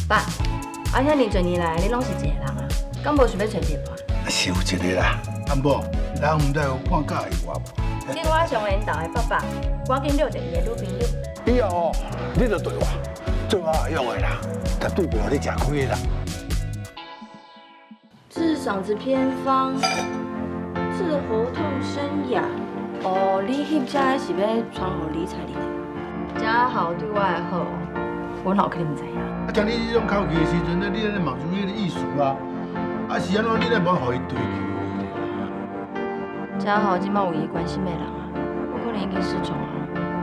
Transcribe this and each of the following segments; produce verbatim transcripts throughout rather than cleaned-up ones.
爸，啊，遐尼侪年来，你拢是一个人啊，敢无想要找别伴？ 是有一个啦，阿母，人毋知有看假的我无？ 你我上缘投的爸爸，赶紧约一个女朋友。 以后你就对我最好用的啦，绝对袂互你吃亏的啦。 治嗓子偏方，治喉痛生哑。哦，你翕遮是要传予理财哩？家好对我的好，我哪有可能唔知影？ 啊，像你这种口气的时阵呢，你安尼嘛就迄个意思啊。啊是安怎，你咧无互伊追求家好即摆有伊关心的人啊，我可能已经失宠啊。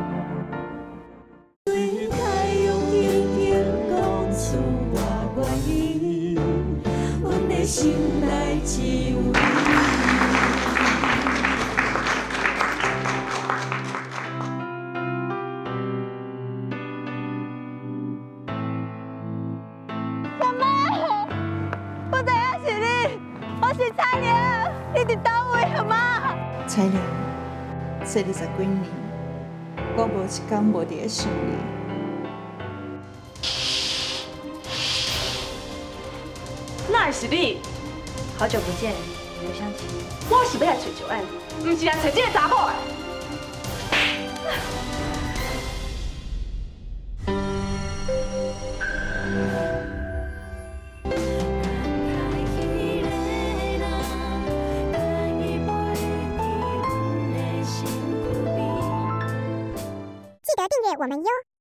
心内只有你。 妈妈，我知影是你，我是彩玲，你伫倒位啊妈？ 彩玲，这二十几年，我无一天无伫咧想你。 那是你， 好久不见，刘湘琴。 我是要来找九安，唔是来找这个查某的。 记得订阅我们哟。